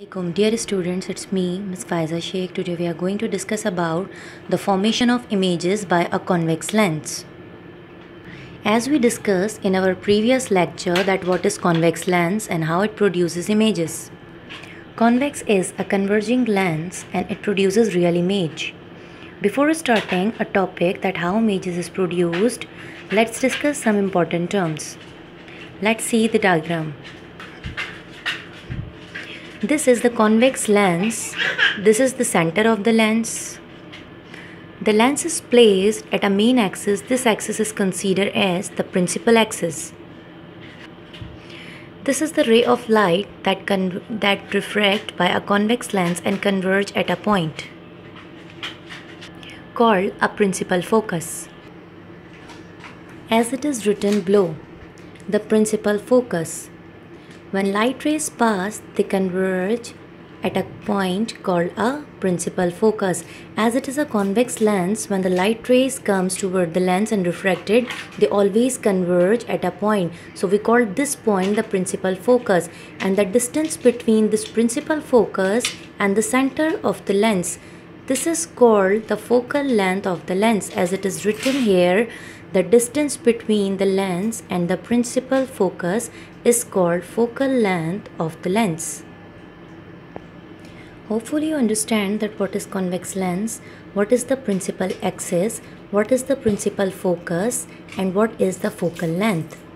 Assalamualaikum dear students, it's me Ms. Faiza Sheikh. Today we are going to discuss about the formation of images by a convex lens. As we discussed in our previous lecture that what is convex lens and how it produces images. Convex is a converging lens and it produces real image. Before starting a topic that how images is produced, let's discuss some important terms. Let's see the diagram. This is the convex lens. This is the center of the lens. The lens is placed at a main axis. This axis is considered as the principal axis. This is the ray of light that refract by a convex lens and converge at a point called a principal focus. As it is written below, the principal focus. When light rays pass, they converge at a point called a principal focus. As it is a convex lens, when the light rays comes toward the lens and refracted, they always converge at a point. So we call this point the principal focus, and the distance between this principal focus and the center of the lens, this is called the focal length of the lens. As it is written here, the distance between the lens and the principal focus is called focal length of the lens. Hopefully you understand that what is convex lens, what is the principal axis, what is the principal focus, and what is the focal length.